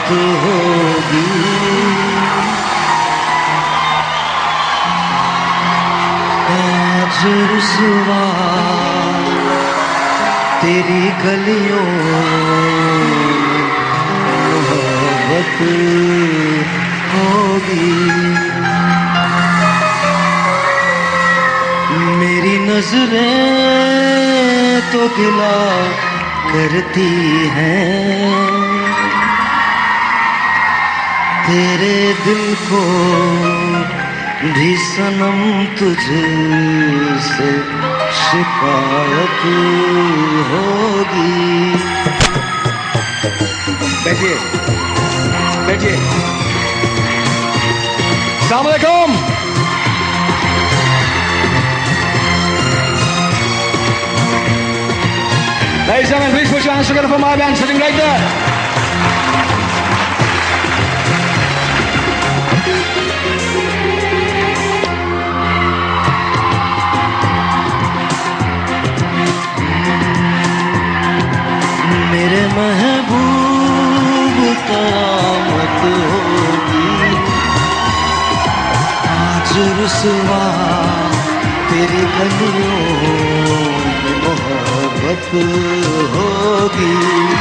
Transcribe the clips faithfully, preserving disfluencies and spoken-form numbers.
होगी। आज रुसवा तेरी गलियों मोहब्बत होगी। मेरी नजरें तो गिला करती हैं, तेरे दिल को भी सनम तुझसे शिकायत होगी। बैठिए बैठिए। अस्सलाम वालेकुम। Ladies and gentlemen, please put your hands together for my band sitting right there. मेरे महबूब क़यामत होगी। आज रुसवा तेरी गलियों में मोहब्बत होगी।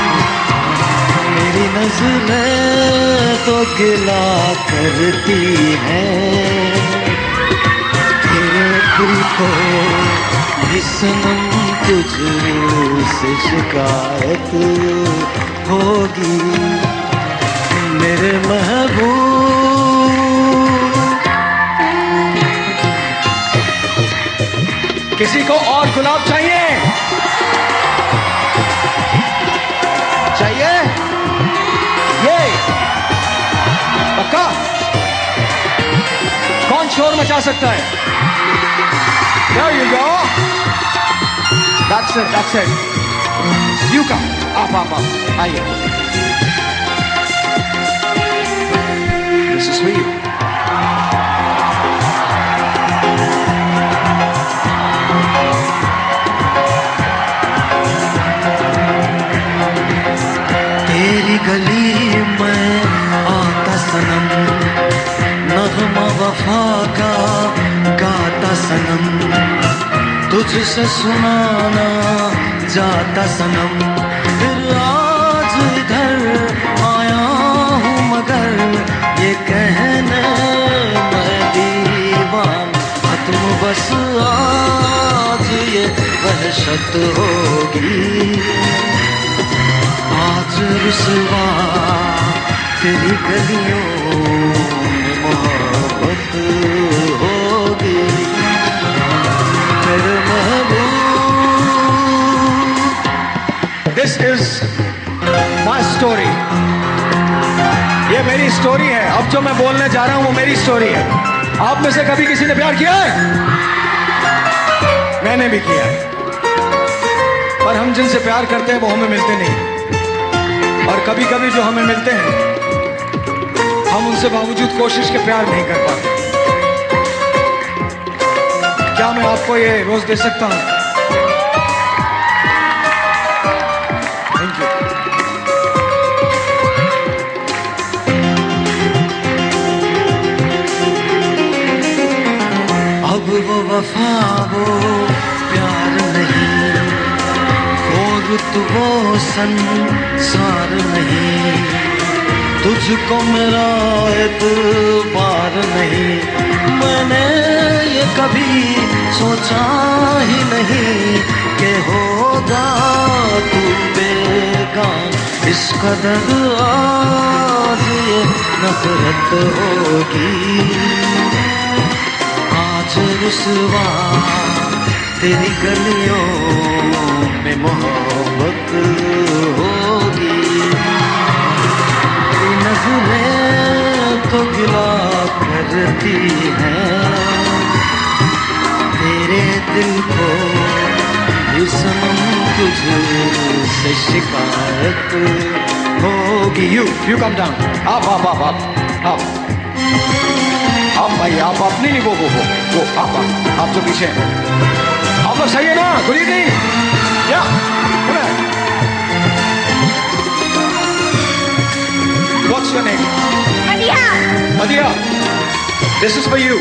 मेरी नज़रें तो गिला करती हैं, तेरे दिल को भी सनम तुझसे शिकायत होगी। मेरे महबूब। किसी को और गुलाब चाहिए? चाहिए? ये पक्का? कौन शोर मचा सकता है? There you go. That's it, that's it. You come. Up, up, up. आइए. This is for you. तेरी गली में आता सनम, नग़मा वफा का गाता सनम, तुझसे सुनाना जाता सनम। फिर आज इधर आया हूँ मगर ये कहने मैं दीवान, खत्म बस आज ये वहशत होगी। आज रुसवा तेरी गलियों में मोहब्बत होगी। मेरे महबूब। This is my story. ये मेरी स्टोरी है। अब जो मैं बोलने जा रहा हूं वो मेरी स्टोरी है। आप में से कभी किसी ने प्यार किया है? मैंने भी किया है। पर हम जिनसे प्यार करते हैं वो हमें मिलते नहीं, और कभी कभी जो हमें मिलते हैं हम उनसे बावजूद कोशिश के प्यार नहीं कर पाते। क्या मैं आपको ये रोज दे सकता हूं? Thank you. अब वो वफा वो प्यार नहीं, वो रुत वो संसार नहीं, तुझको मेरा एतबार नहीं। मैंने ये कभी सोचा ही नहीं कि होगा तू बेगान, इस कदर आज ये नफरत होगी। आज रुसवा तेरी गलियों में मोहब्बत होगी। तेरी नजरें तो गिला करती हैं, तेरे दिल को भी सनम तुझसे शिकायत होगी। You, you come down. Up, up, up, up, up. आप भाई आप आप नहीं नहीं वो वो वो वो आप आप आप जो पीछे हैं आप लोग सही है ना? Good evening. या What's This is for you.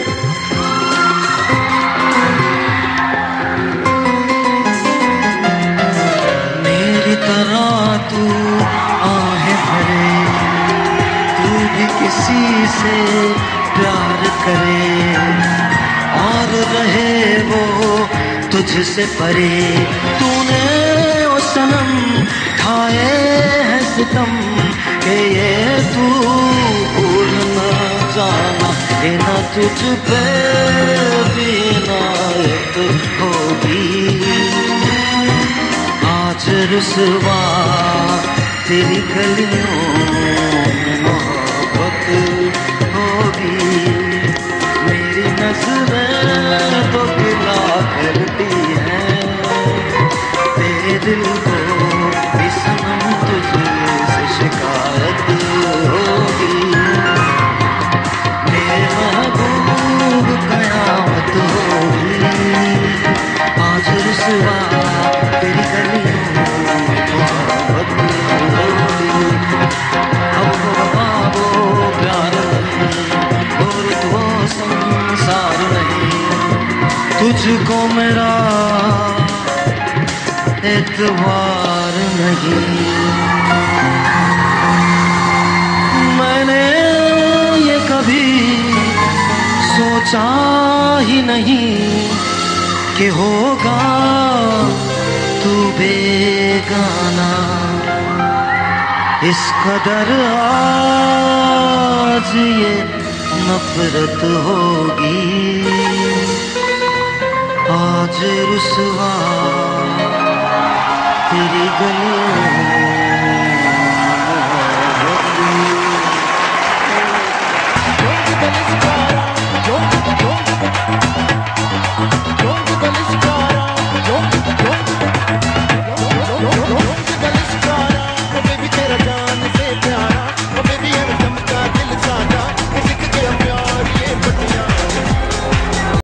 मेरी तरह तू आहें भरे, तू भी किसी से प्यार करे और रहे वो तुझसे परे। तूने ओ सनम खाए हैं सितम के ये तू भूल न जाना, ये न तुझ पे भी इनायत होगी। आज रुसवा तेरी गलियों में मोहब्बत होगी। मेरी नज़रें तो गिला करती हैं तेरे दिल को भी सनम तुझसे शिकायत होगी। मेरे महबूब कयामत होगी। आज रुसवा तेरी गलियों में मोहब्बत होगी। अब वो वफा वो प्यार नहीं, और वो संसार नहीं, तुझको मेरा एतबार नहीं। मैंने ये कभी सोचा ही नहीं कि होगा तू बेगाना। इस कदर आज ये नफरत होगी। आज रुसवा तेरी गलियों